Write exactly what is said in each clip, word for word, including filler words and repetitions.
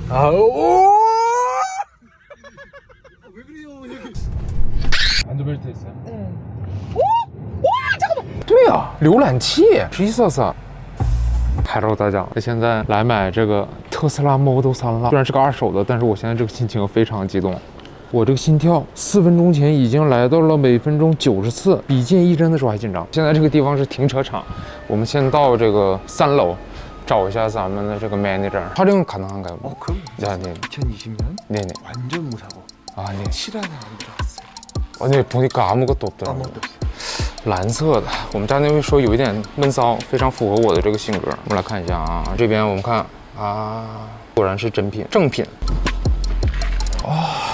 아, 오! 왜 그래요? 안전벨트 있어요? 네. 오! 와, 잠깐만! 对啊，浏览器，实际色色。Hello， 大家，我现在来买这个特斯拉 Model 三了。虽然是个二手的，但是我现在这个心情非常激动。我这个心跳四分钟前已经来到了每分钟九十次，比剑一针的时候还紧张。现在这个地方是停车场，我们先到这个三楼。 找一下咱们的这个 manager 촬영 가능한가요? 어 그럼. 네, 네. 이천이십 년? 네네. 완전 무사고. 아 네. 칠하나 안 들어왔어요. 아 네, 보니까 아무것도 없더라고요. 아무것도 없어요. 蓝色的，我们家那位说有一点闷骚，非常符合我的这个性格。我们来看一下啊，这边我们看啊，果然是真品，正品。哦。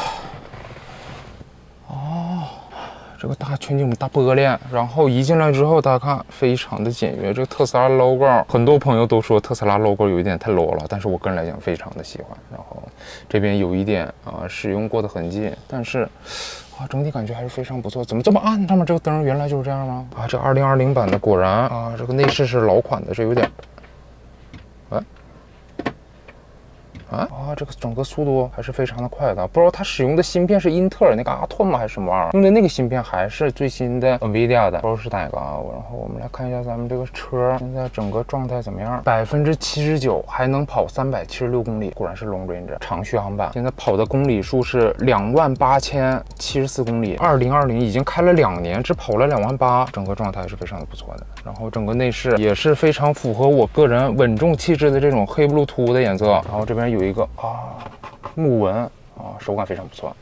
这个大全景大玻璃，然后一进来之后，大家看非常的简约。这个特斯拉 logo， 很多朋友都说特斯拉 logo 有一点太 low 了，但是我个人来讲非常的喜欢。然后这边有一点啊、呃、使用过的痕迹，但是啊整体感觉还是非常不错。怎么这么暗？上面这个灯原来就是这样吗？啊，这二零二零版的果然啊，这个内饰是老款的，这有点，哎。 啊啊！这个整个速度还是非常的快的，不知道它使用的芯片是英特尔那个阿特吗还是什么玩意儿？用的那个芯片还是最新的 NVIDIA 的，不知道是哪个啊。然后我们来看一下咱们这个车现在整个状态怎么样？百分之七十九，还能跑三百七十六公里，果然是 long range 长续航版。现在跑的公里数是两万八千七十四公里，二零二零已经开了两年，只跑了两万八，整个状态是非常的不错的。然后整个内饰也是非常符合我个人稳重气质的这种黑 blue 凸的颜色。然后这边有 有一个啊木纹啊，手感非常不错。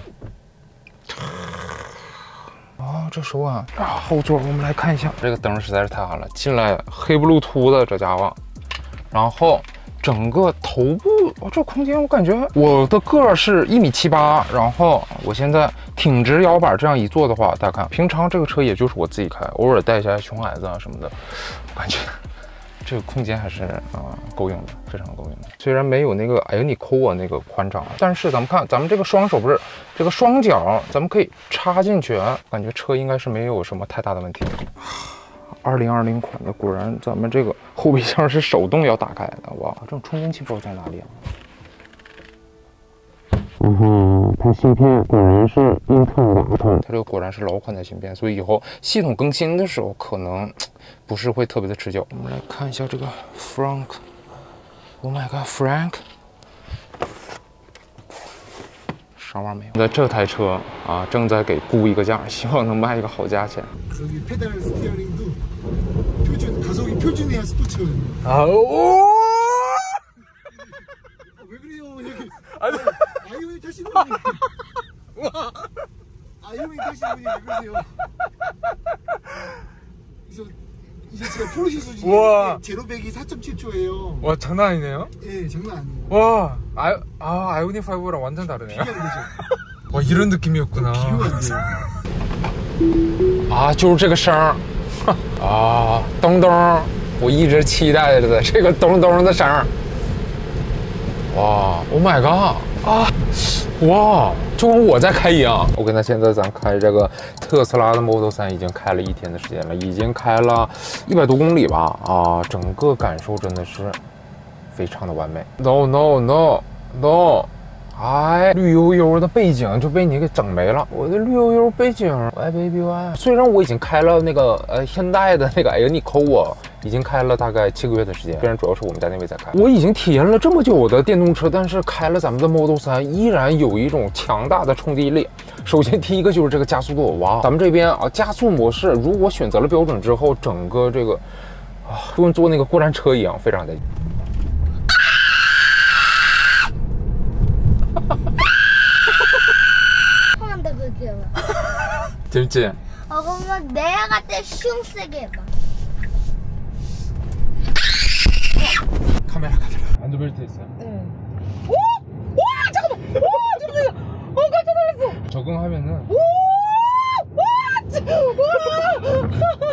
啊，这手感啊，后座我们来看一下，这个灯实在是太暗了，进来黑 blue 凸的这家伙，然后整个头部，哦，这空间我感觉我的个儿是一米七八，然后我现在挺直腰板这样一坐的话，大家看，平常这个车也就是我自己开，偶尔带一下熊孩子啊什么的，我感觉。 这个空间还是啊、呃、够用的，非常够用的。虽然没有那个 Ioniq 那个宽敞，但是咱们看咱们这个双手不是这个双脚，咱们可以插进去，感觉车应该是没有什么太大的问题。二零二零款的，果然咱们这个后备箱是手动要打开的，哇，这种充电器不知道在哪里啊？ 嗯哼，它芯片果然是英特尔的阿特，它这个果然是老款的芯片，所以以后系统更新的时候可能不是会特别的持久。我们来看一下这个 Frank，Oh my God，Frank， 啥玩意儿没有？那这台车啊，正在给估一个价，希望能卖一个好价钱。 여기 페달 스티어링도 표준 가속이 표준이야 스포츠거든요. 아 오! 왜 그래요? 여기 아니. 아이오닉 타시는 분이 아이오닉 타시는 분이 왜 그러세요? 그래서 이제 제가 포르쉐 수준이 제로백이 사 점 칠 초예요. 와 장난 아니네요? 예, 장난 아니에요. 와, 아, 아 아이오닉 오랑 완전 다르네요. 비교가 안 되죠? 와 이런 느낌이었구나. 비교가 안 돼요. 아, 就是这个声儿啊，咚咚，我一直期待着的这个咚咚的声儿。哇 ，Oh my god！ 啊，哇，就跟我在开一样。OK， 那现在咱开这个特斯拉的 Model 三已经开了一天的时间了，已经开了一百多公里吧。啊，整个感受真的是非常的完美。No no no no！ 哎，绿油油的背景就被你给整没了。我的绿油油背景 ，Y baby Y。虽然我已经开了那个呃现代的那个 Ioniq， 已经开了大概七个月的时间。虽然主要是我们家那位在开，我已经体验了这么久的电动车，但是开了咱们的 Model 三，依然有一种强大的冲击力。首先第一个就是这个加速度，哇，咱们这边啊加速模式，如果选择了标准之后，整个这个啊就跟坐那个过山车一样，非常的。 재밌지? 어 그러면 내가 갈때 슝 세게 해봐. 카메라 카메라. 안전벨트 있어요? 응. 오! 와 잠깐만! 와 잠깐만! 어 깜짝 놀랐어! 적응하면은. 오! 와! 와!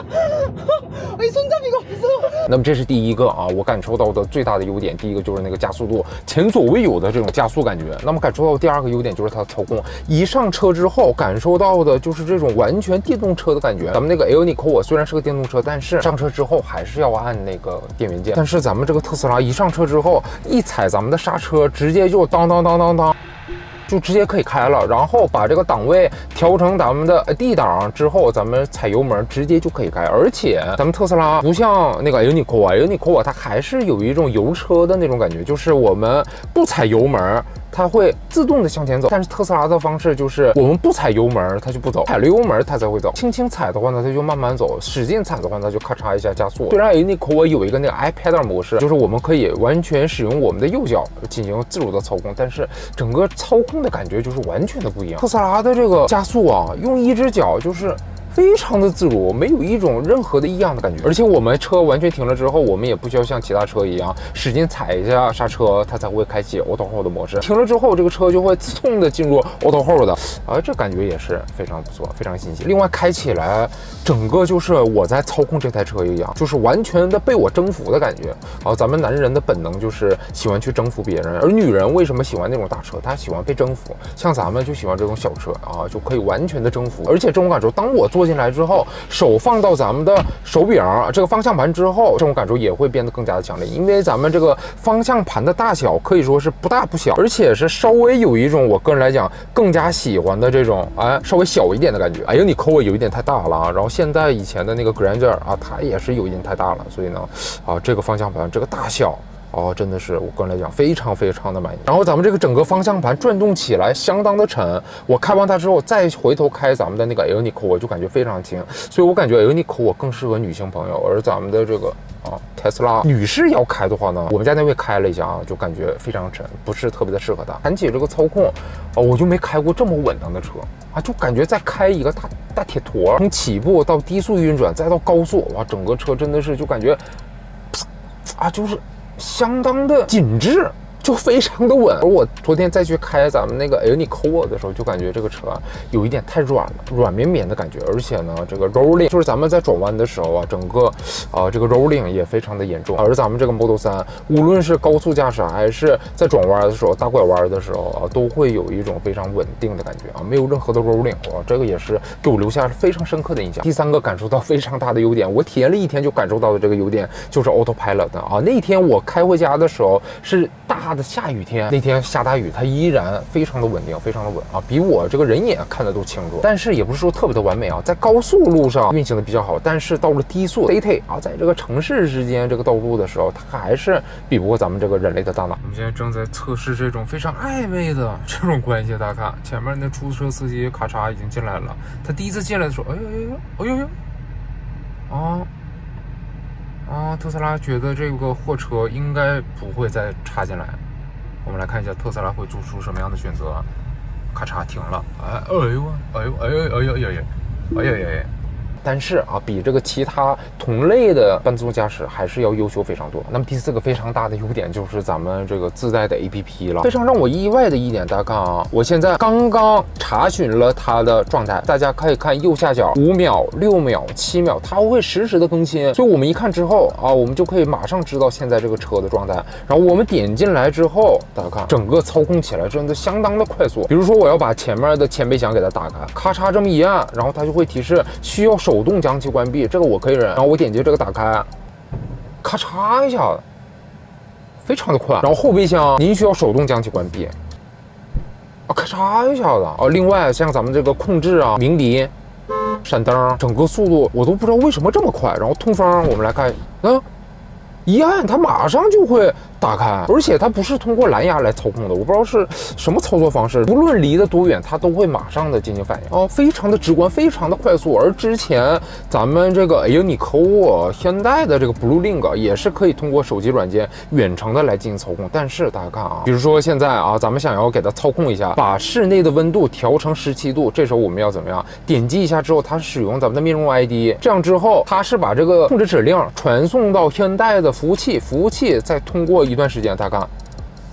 哎，손잡이가 없어。 那么这是第一个啊，我感受到的最大的优点。第一个就是那个加速度，前所未有的这种加速感觉。那么感受到的第二个优点就是它的操控，一上车之后感受到的就是这种完全电动车的感觉。咱们那个 Ioniq 我虽然是个电动车，但是上车之后还是要按那个电源键。但是咱们这个特斯拉一上车之后，一踩咱们的刹车，直接就当当当当当。就直接可以开了，然后把这个档位调成咱们的 D 档之后，咱们踩油门直接就可以开。而且咱们特斯拉不像那个 Ioniq 啊 ，Ioniq 啊，它还是有一种油车的那种感觉，就是我们不踩油门，它会自动的向前走。但是特斯拉的方式就是我们不踩油门，它就不走；踩了油门，它才会走。轻轻踩的话呢，它就慢慢走；使劲踩的话呢，就咔嚓一下加速。虽然 Ioniq 有一个那个 iPad 模式，就是我们可以完全使用我们的右脚进行自主的操控，但是整个操控的感觉就是完全的不一样。特斯拉的这个加速啊，用一只脚就是非常的自如，没有一种任何的异样的感觉。而且我们车完全停了之后，我们也不需要像其他车一样使劲踩一下刹车，它才会开启 Auto Hold 的模式。停了之后，这个车就会自动的进入 Auto Hold 的，啊，这感觉也是非常不错，非常新鲜。另外，开起来整个就是我在操控这台车一样，就是完全的被我征服的感觉。啊，咱们男人的本能就是喜欢去征服别人，而女人为什么喜欢那种大车？她喜欢被征服。像咱们就喜欢这种小车啊，就可以完全的征服。而且这种感受，当我坐进来之后，手放到咱们的手柄这个方向盘之后，这种感受也会变得更加的强烈。因为咱们这个方向盘的大小可以说是不大不小，而且是稍微有一种我个人来讲更加喜欢的这种哎稍微小一点的感觉。哎呦，你抠我有一点太大了啊！然后现在以前的那个 Grandeur 啊，它也是有一点太大了，所以呢，啊这个方向盘这个大小。哦，真的是我个人来讲非常非常的满意。然后咱们这个整个方向盘转动起来相当的沉，我开完它之后再回头开咱们的那个 Ioniq， 我就感觉非常轻，所以我感觉 Ioniq 我更适合女性朋友，而咱们的这个啊特斯拉女士要开的话呢，我们家那位开了一下啊，就感觉非常沉，不是特别的适合她。谈起这个操控，哦，我就没开过这么稳当的车啊，就感觉在开一个大大铁坨，从起步到低速运转再到高速，哇，整个车真的是就感觉啊，就是相当的紧致，就非常的稳。而我昨天再去开咱们那个 Ioniq 的时候，就感觉这个车有一点太软了，软绵绵的感觉。而且呢，这个 rolling 就是咱们在转弯的时候啊，整个啊、呃、这个 rolling 也非常的严重。而咱们这个 Model 三，无论是高速驾驶还是在转弯的时候、大拐弯的时候啊，都会有一种非常稳定的感觉啊，没有任何的 rolling。哇，这个也是给我留下非常深刻的印象。第三个感受到非常大的优点，我体验了一天就感受到的这个优点就是 Autopilot 啊。那天我开回家的时候是大的下雨天，那天下大雨，它依然非常的稳定，非常的稳啊，比我这个人眼看的都清楚。但是也不是说特别的完美啊，在高速路上运行的比较好，但是到了低速 City 啊，在这个城市之间这个道路的时候，它还是比不过咱们这个人类的大脑。我们现在正在测试这种非常暧昧的这种关系，大家看前面那出租车司机咔嚓已经进来了，他第一次进来的时候，哎呦哎呦哎呦哎呦啊。啊，特斯拉觉得这个货车应该不会再插进来。我们来看一下特斯拉会做出什么样的选择。咔嚓停了，哎，哎呦，哎呦，哎呦，哎呦，哎呦，哎呦，哎呦，哎呦。但是啊，比这个其他同类的半自动驾驶还是要优秀非常多。那么第四个非常大的优点就是咱们这个自带的 A P P 了。非常让我意外的一点，大家看啊，我现在刚刚查询了它的状态，大家可以看右下角五秒、六秒、七秒，它会实时的更新。所以我们一看之后啊，我们就可以马上知道现在这个车的状态。然后我们点进来之后，大家看整个操控起来真的相当的快速。比如说我要把前面的前备箱给它打开，咔嚓这么一按，然后它就会提示需要手动将其关闭，这个我可以忍。然后我点击这个打开，咔嚓一下子，非常的快。然后后备箱您需要手动将其关闭，啊，咔嚓一下子啊。另外像咱们这个控制啊，鸣笛、闪灯，整个速度我都不知道为什么这么快。然后通风，我们来看，嗯，一按它马上就会打开，而且它不是通过蓝牙来操控的，我不知道是什么操作方式，无论离得多远，它都会马上的进行反应啊，非常的直观，非常的快速。而之前咱们这个 Ioniq 现代的这个 BlueLink 也是可以通过手机软件远程的来进行操控，但是大家看啊，比如说现在啊，咱们想要给它操控一下，把室内的温度调成十七度，这时候我们要怎么样？点击一下之后，它使用咱们的面容 I D， 这样之后它是把这个控制指令传送到现代的服务器，服务器再通过一段时间，大家看，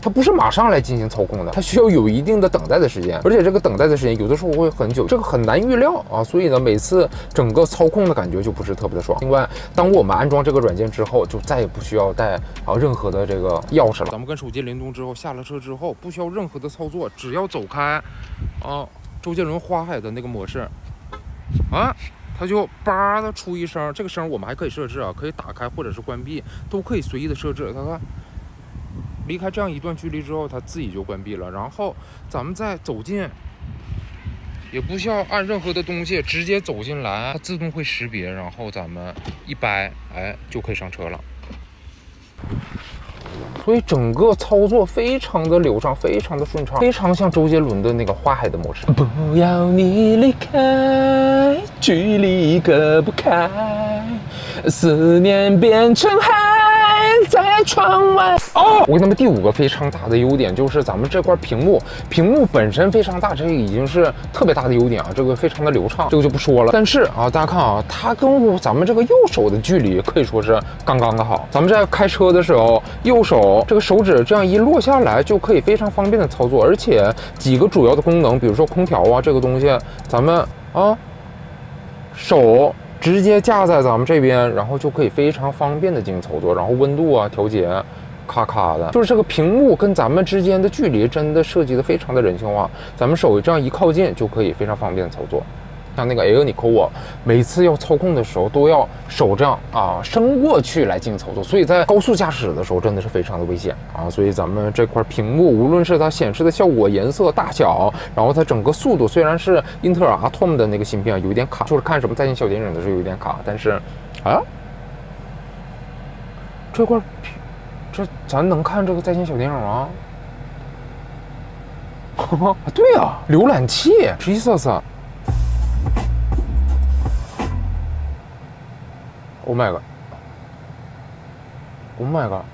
它不是马上来进行操控的，它需要有一定的等待的时间，而且这个等待的时间有的时候会很久，这个很难预料啊。所以呢，每次整个操控的感觉就不是特别的爽。另外，当我们安装这个软件之后，就再也不需要带啊任何的这个钥匙了。咱们跟手机联动之后，下了车之后不需要任何的操作，只要走开啊周杰伦花海的那个模式啊。它就叭的出一声，这个声我们还可以设置啊，可以打开或者是关闭，都可以随意的设置。看看，离开这样一段距离之后，它自己就关闭了。然后咱们再走近，也不需要按任何的东西，直接走进来，它自动会识别，然后咱们一掰，哎，就可以上车了。所以整个操作非常的流畅，非常的顺畅，非常像周杰伦的那个花海的模式。不要你离开，距离隔不开，思念变成海，在窗外。哦，我给他们第五个非常大的优点就是咱们这块屏幕，屏幕本身非常大，这个已经是特别大的优点啊，这个非常的流畅，这个就不说了。但是啊，大家看啊，它跟我咱们这个右手的距离可以说是刚刚的好。咱们在开车的时候，右手这个手指这样一落下来，就可以非常方便的操作，而且几个主要的功能，比如说空调啊这个东西，咱们啊手直接架在咱们这边，然后就可以非常方便的进行操作，然后温度啊调节。咔咔的，就是这个屏幕跟咱们之间的距离真的设计的非常的人性化，咱们手这样一靠近就可以非常方便的操作。像那个 Air Niko， 每次要操控的时候都要手这样啊伸过去来进行操作，所以在高速驾驶的时候真的是非常的危险啊。所以咱们这块屏幕，无论是它显示的效果、颜色、大小，然后它整个速度，虽然是英特尔 Atom 的那个芯片有点卡，就是看什么在线小电影的时候有点卡，但是啊，这块这咱能看这个在线小电影吗？对呀、啊，浏览器十一色色。Oh my god! Oh my god!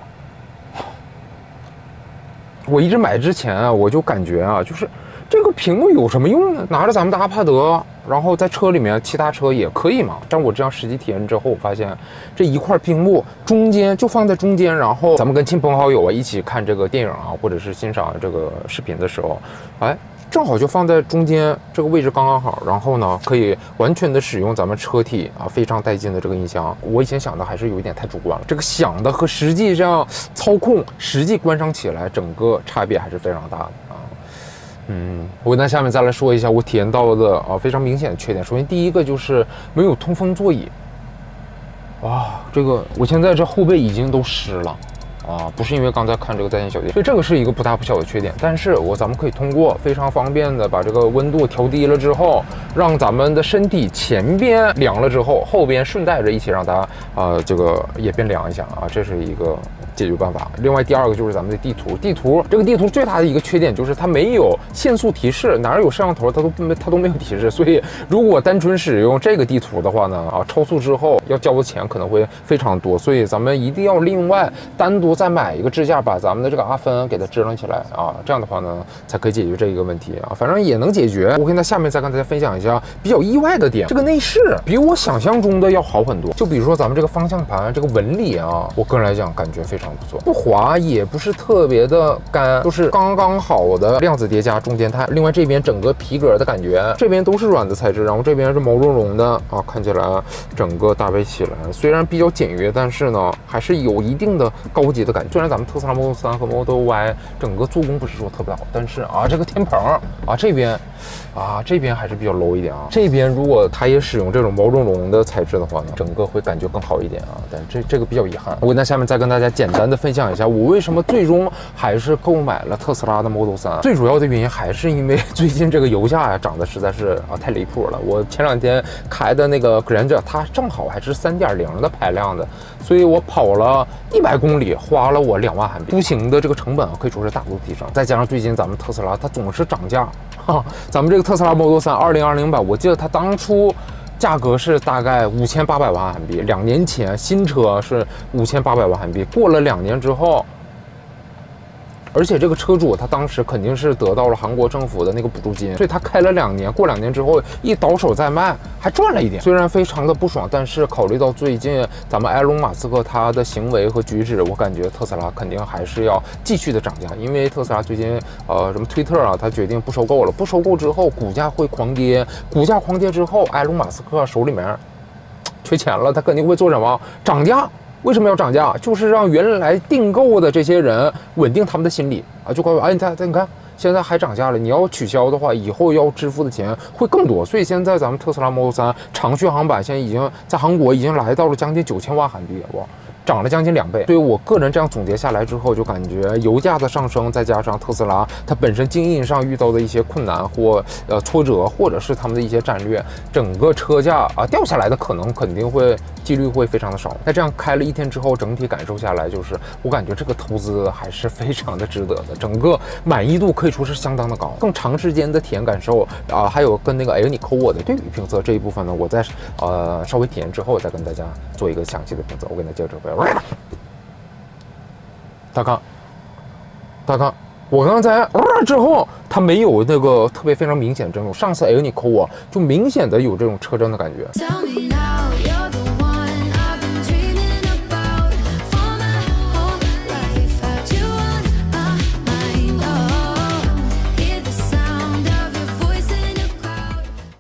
我一直买之前啊，我就感觉啊，就是这个屏幕有什么用呢？拿着咱们的阿帕德，然后在车里面，其他车也可以嘛。但我这样实际体验之后，我发现这一块屏幕中间就放在中间，然后咱们跟亲朋好友啊一起看这个电影啊，或者是欣赏这个视频的时候，哎。正好就放在中间这个位置刚刚好，然后呢，可以完全的使用咱们车体啊非常带劲的这个音箱。我以前想的还是有一点太主观了，这个想的和实际这样操控、实际观赏起来，整个差别还是非常大的啊。嗯，我那下面再来说一下我体验到的啊非常明显的缺点。首先第一个就是没有通风座椅，哇，这个我现在这后背已经都湿了。啊，不是因为刚才看这个在线小电，所以这个是一个不大不小的缺点。但是我咱们可以通过非常方便的把这个温度调低了之后，让咱们的身体前边凉了之后，后边顺带着一起让它啊、呃、这个也变凉一下啊，这是一个解决办法。另外第二个就是咱们的地图，地图这个地图最大的一个缺点就是它没有限速提示，哪儿有摄像头它都没它都没有提示，所以如果单纯使用这个地图的话呢，啊超速之后要交的钱可能会非常多，所以咱们一定要另外单独再买一个支架，把咱们的这个阿芬给它支棱起来啊，这样的话呢，才可以解决这一个问题啊。反正也能解决。我跟那下面再跟大家分享一下比较意外的点，这个内饰比我想象中的要好很多。就比如说咱们这个方向盘这个纹理啊，我个人来讲感觉非常不错，不滑也不是特别的干，就是刚刚好的量子叠加中间态。另外这边整个皮革的感觉，这边都是软的材质，然后这边是毛茸茸的啊，看起来整个搭配起来虽然比较简约，但是呢还是有一定的高级的感觉。虽然咱们特斯拉 Model 三和 Model Y 整个做工不是说特别好，但是啊，这个天棚啊这边啊这边还是比较 low 一点啊。这边如果它也使用这种毛茸茸的材质的话呢，整个会感觉更好一点啊。但这这个比较遗憾。我那下面再跟大家简单的分享一下，我为什么最终还是购买了特斯拉的 Model 三。最主要的原因还是因为最近这个油价呀涨得实在是啊太离谱了。我前两天开的那个 Granger， 它正好还是 三点零 的排量的，所以我跑了一百公里，花了我两万韩币，出行的这个成本啊可以说是大幅提升。再加上最近咱们特斯拉它总是涨价，哈，咱们这个特斯拉 Model 三二零二零版，我记得它当初价格是大概五千八百万韩币，两年前新车是五千八百万韩币，过了两年之后， 而且这个车主他当时肯定是得到了韩国政府的那个补助金，所以他开了两年，过两年之后一倒手再卖，还赚了一点。虽然非常的不爽，但是考虑到最近咱们埃隆·马斯克他的行为和举止，我感觉特斯拉肯定还是要继续的涨价，因为特斯拉最近呃什么推特啊，他决定不收购了，不收购之后股价会狂跌，股价狂跌之后，埃隆·马斯克手里面缺钱了，他肯定会做什么？涨价。为什么要涨价？就是让原来订购的这些人稳定他们的心理啊，就告诉哎，你看，你看，现在还涨价了，你要取消的话，以后要支付的钱会更多。所以现在咱们特斯拉 Model 三长续航版现在已经在韩国已经来到了将近九千万韩币，哇！涨了将近两倍。对于我个人这样总结下来之后，就感觉油价的上升，再加上特斯拉它本身经营上遇到的一些困难或呃挫折，或者是他们的一些战略，整个车价啊掉下来的可能肯定会几率会非常的少。那这样开了一天之后，整体感受下来，就是我感觉这个投资还是非常的值得的，整个满意度可以说是相当的高。更长时间的体验感受啊，还有跟那个 ioniQ 的对比评测这一部分呢，我在呃稍微体验之后再跟大家做一个详细的评测。我给大家接着不要。大家看，大家看，我刚才呃之后，它没有那个特别非常明显的震动。上次 ioniQ 啊，就明显的有这种车震的感觉。